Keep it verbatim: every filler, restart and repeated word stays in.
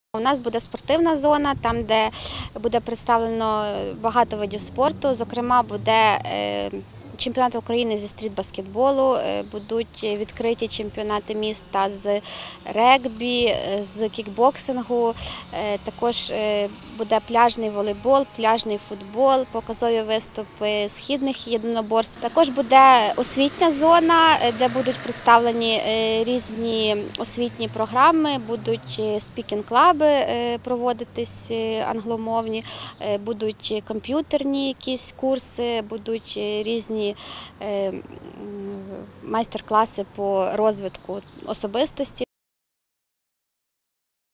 У нас буде спортивна зона, там, де буде представлено багато видів спорту, зокрема, буде чемпіонат України зі стрітбаскетболу, будуть відкриті чемпіонати міста з регбі, з кікбоксингу, також буде пляжний волейбол, пляжний футбол, показові виступи східних єдиноборств. Також буде освітня зона, де будуть представлені різні освітні програми, будуть спікінг-клаби проводитись англомовні, будуть комп'ютерні якісь курси, будуть різні майстер-класи по розвитку особистості.